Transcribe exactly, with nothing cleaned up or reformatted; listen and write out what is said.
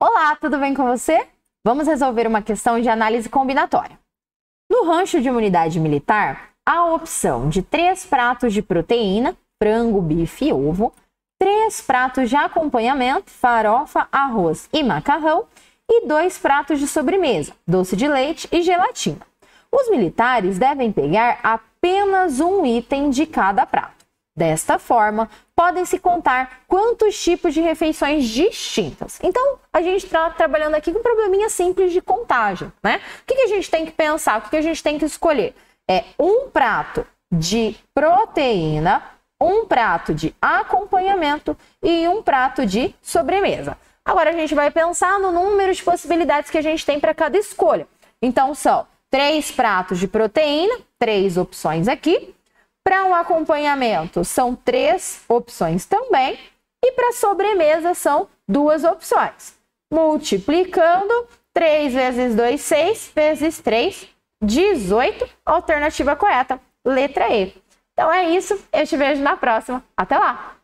Olá, tudo bem com você? Vamos resolver uma questão de análise combinatória. No rancho de uma unidade militar, há a opção de três pratos de proteína, frango, bife e ovo, três pratos de acompanhamento, farofa, arroz e macarrão, e dois pratos de sobremesa, doce de leite e gelatina. Os militares devem pegar apenas um item de cada prato. Desta forma, podem-se contar quantos tipos de refeições distintas. Então, a gente está trabalhando aqui com um probleminha simples de contagem, né? O que, que a gente tem que pensar? O que, que a gente tem que escolher? É um prato de proteína, um prato de acompanhamento e um prato de sobremesa. Agora, a gente vai pensar no número de possibilidades que a gente tem para cada escolha. Então, são três pratos de proteína, três opções aqui. Para um acompanhamento, são três opções também. E para sobremesa, são duas opções. Multiplicando, três vezes dois, seis, vezes três, dezoito. Alternativa correta, letra E. Então é isso, eu te vejo na próxima. Até lá!